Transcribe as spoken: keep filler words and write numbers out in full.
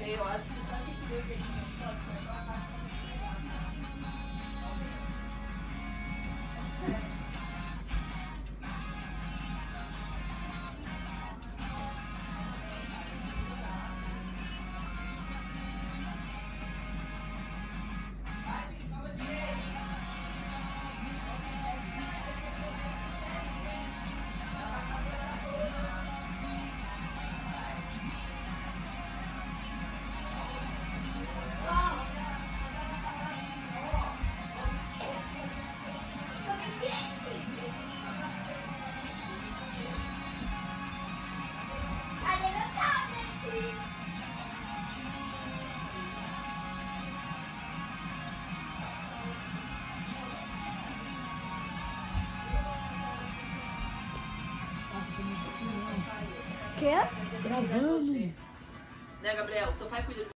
Eu acho que só tem que ver o que a gente pode fazer pra parte. Quê? Gravando. Né, Gabriel? Seu pai cuida de